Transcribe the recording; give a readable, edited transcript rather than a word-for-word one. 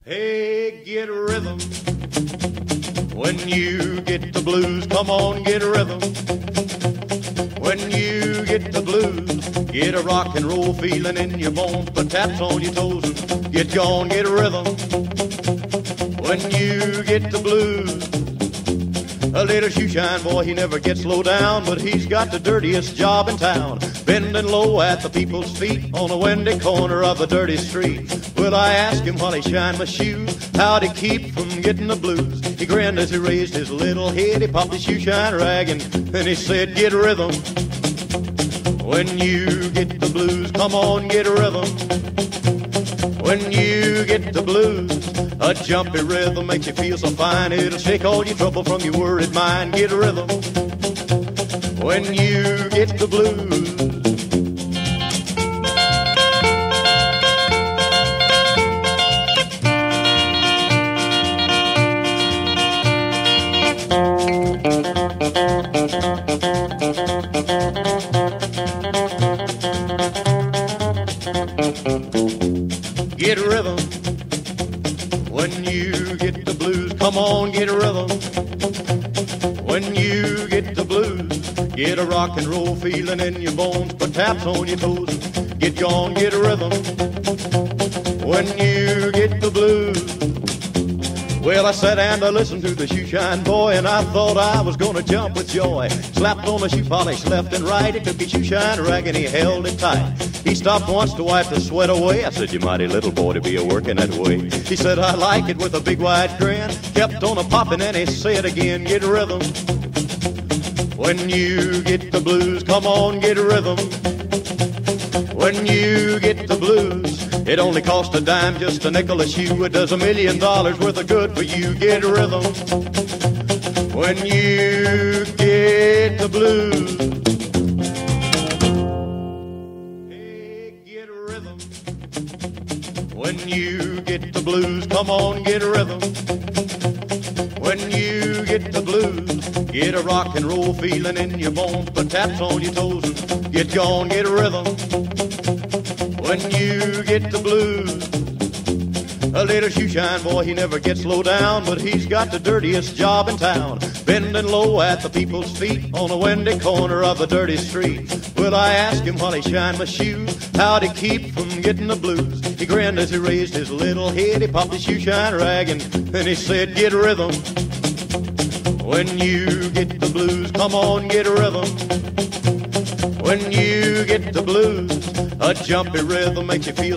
Hey, get a rhythm. When you get the blues, come on, get a rhythm. When you get the blues, get a rock and roll feeling in your bones, put taps on your toes and get gone, get a rhythm. When you get the blues, a little shoeshine boy, he never gets low down, but he's got the dirtiest job in town, bending low at the people's feet on a windy corner of a dirty street. Well, I asked him while he shined my shoes, how'd he keep from getting the blues? He grinned as he raised his little head, he popped his shoeshine rag, and then he said, get a rhythm. When you get the blues, come on, get a rhythm. When you get the blues, a jumpy rhythm makes you feel so fine, it'll shake all your trouble from your worried mind. Get a rhythm. When you get the blues. Get a rhythm. When you get the blues, come on, get a rhythm. When you get the blues, get a rock and roll feeling in your bones, put taps on your toes, get gone, get a rhythm. When you get the blues. Well, I sat and I listened to the shoeshine boy, and I thought I was gonna jump with joy. Slapped on the shoe polish left and right, he took his shoeshine rag and he held it tight. He stopped once to wipe the sweat away. I said, you mighty little boy to be a-working that way. He said, I like it, with a big wide grin. Kept on a-popping and he said again, get a rhythm. When you get the blues, come on, get a rhythm. When you get the blues, it only costs a dime, just a nickel a shoe. It does $1 million worth of good for you. Get a rhythm. When you get the blues. Hey, get a rhythm. When you get the blues, come on, get a rhythm. When you get the blues, get a rock and roll feeling in your bones, put taps on your toes and get gone, get a rhythm. When you get the blues, a little shoeshine boy, he never gets low down, but he's got the dirtiest job in town, bending low at the people's feet on a windy corner of a dirty street. Well, I asked him while he shined my shoes, how'd he keep from getting the blues? He grinned as he raised his little head, he popped his shoeshine rag, and then he said, get a rhythm. When you get the blues, come on, get a rhythm. When you get the blues, a jumpy rhythm makes you feel